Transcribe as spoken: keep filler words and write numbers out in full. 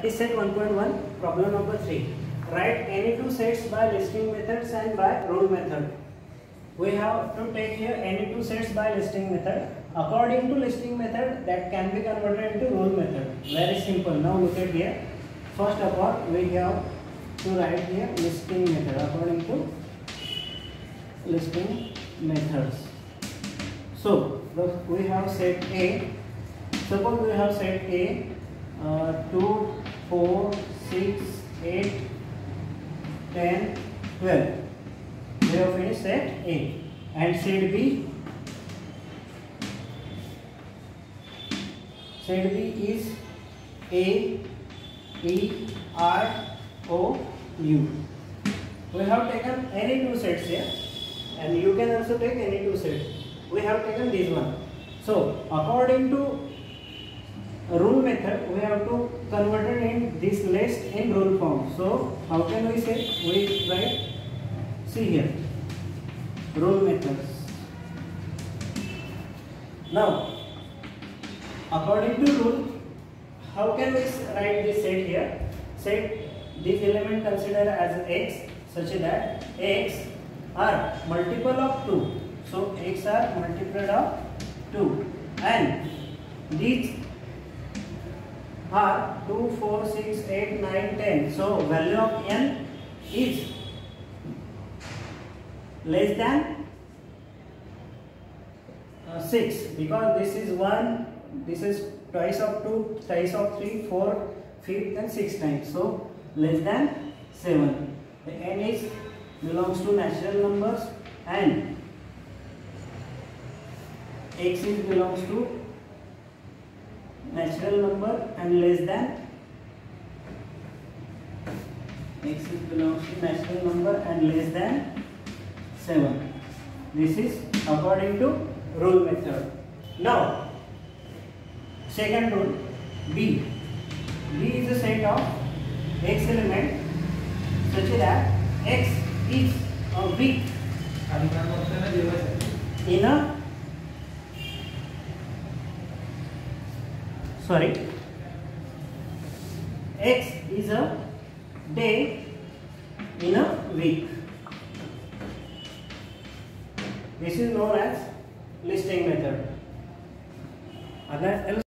Practice set one point one, problem number three. Write any two sets by listing methods and by rule method. We have to take here any two sets by listing method. According to listing method, that can be converted into rule method. Very simple. Now look at here. First of all, we have to write here listing method according to listing methods. So we have set A. Suppose we have set A. Uh, two, four, six, eight, ten, twelve. We have finished set A. And set B. Set B is A, E, R, O, U. We have taken any two sets here, and you can also take any two sets. We have taken this one. So according to rule method, we have to convert it in this list in rule form. So how can we say? We write, see here, rule methods. Now according to rule, how can we write this set here? Set this element considered as x such that x are multiple of two. So x are multiple of two, and these are two, four, six, eight, nine, ten. So value of n is less than uh, six, because this is one, this is twice of two, twice of three, four, fifth and six times. So less than seven. The n is belongs to natural numbers and x is belongs to natural number and less than x is belongs to natural number and less than seven. This is according to rule method. Now second rule, B. B is a set of x element such that x is a weak in a sorry x is a day in a week. This is known as listing method.